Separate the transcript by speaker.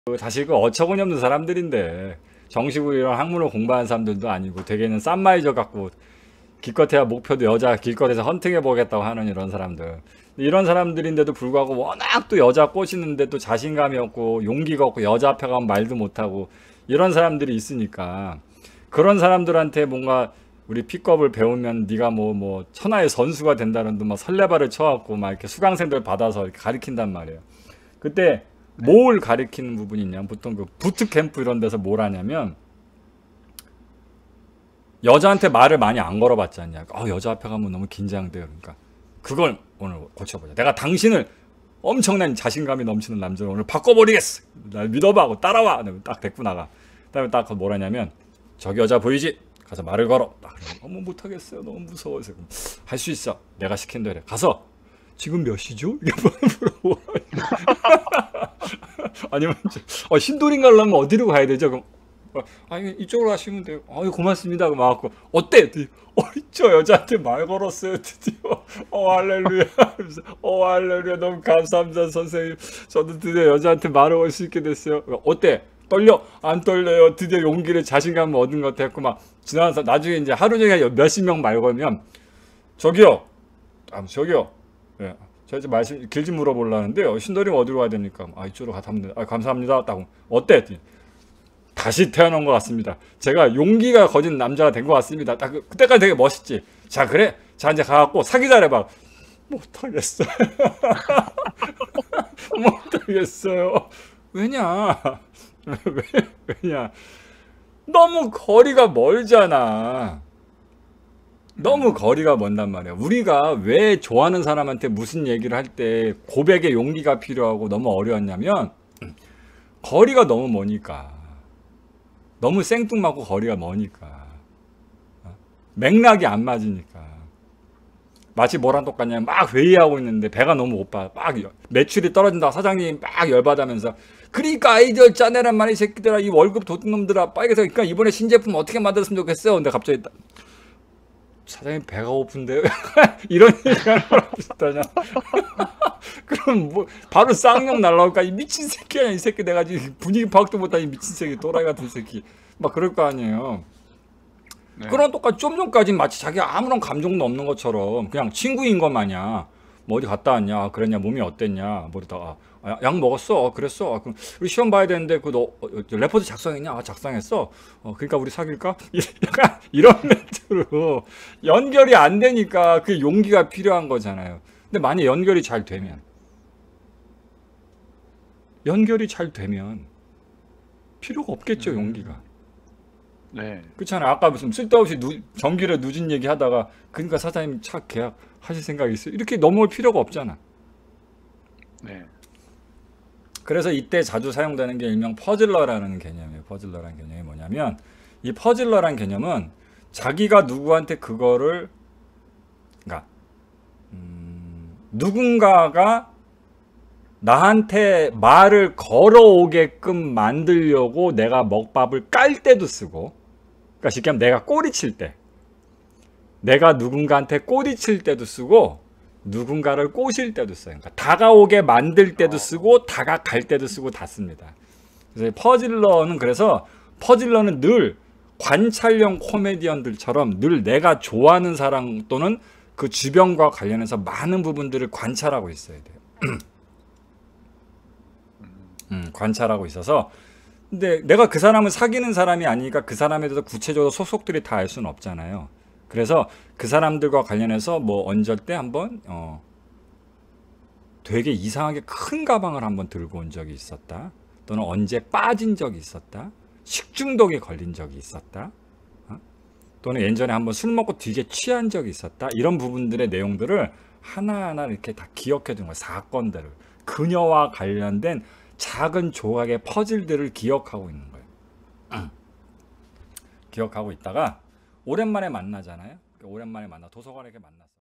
Speaker 1: 사실 그 어처구니 없는 사람들인데 정식으로 이런 학문을 공부하는 사람들도 아니고 되게는 싼마이저 갖고 기껏해야 목표도 여자 길거리에서 헌팅해 보겠다고 하는 이런 사람들, 이런 사람들인데도 불구하고 워낙 또 여자 꼬시는데 또 자신감이 없고 용기가 없고 여자 앞에 가면 말도 못하고 이런 사람들이 있으니까, 그런 사람들한테 뭔가 우리 픽업을 배우면 네가 뭐 천하의 선수가 된다는 듯 막 설레발을 쳐갖고 막 이렇게 수강생들 받아서 이렇게 가르친단 말이에요. 그때
Speaker 2: 네.
Speaker 1: 뭘 가리키는 부분이 있냐면, 보통 그 부트캠프 이런 데서 뭘 하냐면, 여자한테 말을 많이 안 걸어봤지 않냐. 여자 앞에 가면 너무 긴장돼요. 그러니까 그걸 오늘 고쳐보자. 내가 당신을 엄청난 자신감이 넘치는 남자로 오늘 바꿔버리겠어. 날 믿어봐 하고 따라와. 딱 데리고 나가. 그다음에 딱 뭐라냐면, 저기 여자 보이지? 가서 말을 걸어. 딱 그러면, 못하겠어요. 너무 무서워서. 할 수 있어. 내가 시킨 대로. 가서 지금 몇 시죠? 이렇게 물어보고. 아니면 신도림 가려면 어디로 가야 되죠? 그럼 아니 이쪽으로 가시면 돼요. 고맙습니다. 그 막고 어때? 저 여자한테 말 걸었어요 드디어. 할렐루야. 할렐루야. 너무 감사합니다 선생님. 저도 드디어 여자한테 말을 걸 수 있게 됐어요. 어때? 떨려? 안 떨려요. 드디어 용기를 자신감을 얻은 것 같았고, 막 지나서 나중에 이제 하루 종일 몇십 명 말 걸면, 저기요. 저기요. 예. 제가 이제 말씀 길게 물어보려는데요. 신도림 어디로 가야 됩니까? 이쪽으로 가면 돼요. 감사합니다. 딱 어때? 다시 태어난 것 같습니다. 제가 용기가 거진 남자가 된 것 같습니다. 딱 그때까지 되게 멋있지. 자 그래. 자 이제 가갖고 사귀자 해봐. 못하겠어요. 못하겠어요. 왜냐? 왜냐? 너무 거리가 멀잖아. 너무 거리가 먼단 말이야. 우리가 왜 좋아하는 사람한테 무슨 얘기를 할 때 고백의 용기가 필요하고 너무 어려웠냐면, 거리가 너무 머니까. 너무 생뚱맞고 거리가 머니까. 맥락이 안 맞으니까. 마치 뭐랑 똑같냐면, 막 회의하고 있는데 배가 너무 고파. 막 매출이 떨어진다. 사장님이 막 열받으면서, 그러니까 아이디어 짜내란 말이 새끼들아. 이 월급 도둑놈들아. 빨리 해서 그러니까 이번에 신제품 어떻게 만들었으면 좋겠어요. 근데 갑자기 사장님 배가 고픈데요? 이런 얘기하는 거랑 비슷하냐? 그럼 뭐 바로 쌍욕 날라올까? 이 미친 새끼야 이 새끼. 내가 지금 분위기 파악도 못한 이 미친 새끼, 또라이 같은 새끼. 막 그럴 거 아니에요.
Speaker 2: 네.
Speaker 1: 그런 똑같이 좀 전까지 마치 자기가 아무런 감정도 없는 것처럼 그냥 친구인 것 마냥, 뭐 어디 갔다 왔냐, 그랬냐, 몸이 어땠냐, 뭐다, 약 먹었어, 그랬어. 그럼 우리 시험 봐야 되는데 너 레포트 작성했냐? 작성했어. 그러니까 우리 사귈까? 약간 이런 멘트로 연결이 안 되니까 그 용기가 필요한 거잖아요. 근데 만약 연결이 잘 되면 필요가 없겠죠, 용기가.
Speaker 2: 네.
Speaker 1: 그렇잖아요. 아까 무슨 쓸데없이 전기료 누진 얘기 하다가, 그러니까 사장님 차 계약 하실 생각이 있어요? 이렇게 넘어올 필요가 없잖아.
Speaker 2: 네.
Speaker 1: 그래서 이때 자주 사용되는 게 일명 퍼즐러라는 개념이에요. 퍼즐러라는 개념이 뭐냐면, 이 퍼즐러라는 개념은 자기가 누구한테 그거를, 그러니까 누군가가 나한테 말을 걸어오게끔 만들려고 내가 먹밥을 깔 때도 쓰고, 그러니까 쉽게 하면 내가 꼬리칠 때, 내가 누군가한테 꼬리칠 때도 쓰고, 누군가를 꼬실 때도 써요. 그러니까 다가오게 만들 때도 쓰고 다가갈 때도 쓰고 다 씁니다. 그래서 퍼즐러는 늘 관찰형 코미디언들처럼 늘 내가 좋아하는 사람 또는 그 주변과 관련해서 많은 부분들을 관찰하고 있어야 돼요. 관찰하고 있어서, 근데 내가 그 사람을 사귀는 사람이 아니니까 그 사람에 대해서 구체적으로 속속들이 다 알 수는 없잖아요. 그래서 그 사람들과 관련해서 뭐 언제 때 한번 되게 이상하게 큰 가방을 한번 들고 온 적이 있었다, 또는 언제 빠진 적이 있었다, 식중독에 걸린 적이 있었다, 또는 예전에 한번 술 먹고 되게 취한 적이 있었다, 이런 부분들의 내용들을 하나하나 이렇게 다 기억해 두는 거예요. 사건들을, 그녀와 관련된 작은 조각의 퍼즐들을 기억하고 있는 거예요. 기억하고 있다가 오랜만에 만나잖아요. 오랜만에 만나 도서관에 이렇게 만났어.